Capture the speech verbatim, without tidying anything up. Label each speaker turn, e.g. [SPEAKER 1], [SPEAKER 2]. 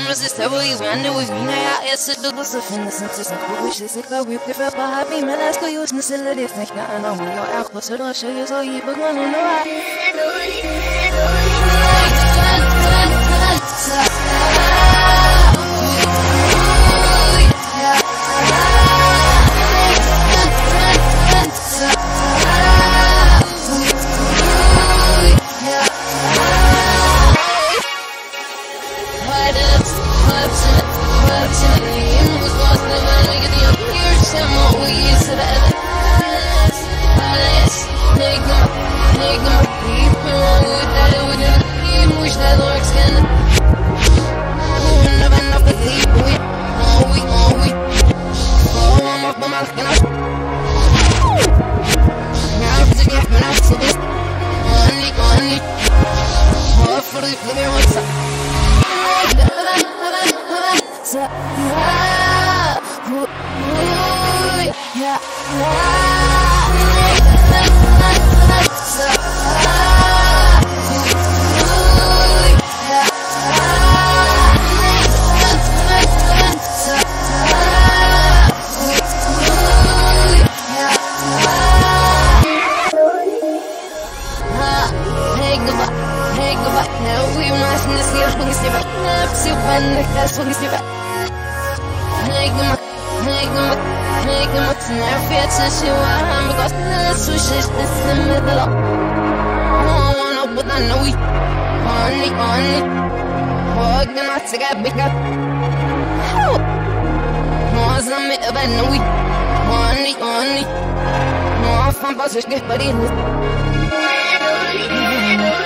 [SPEAKER 1] cameras is terrible, you wonder with me, now I answer the bus of innocence. It's a cool wish, it's a club, we prefer for happy men, ask you, it's necessary, it's not I know when you're out, closer to show you, so you, but one on the right.
[SPEAKER 2] Money, money, money,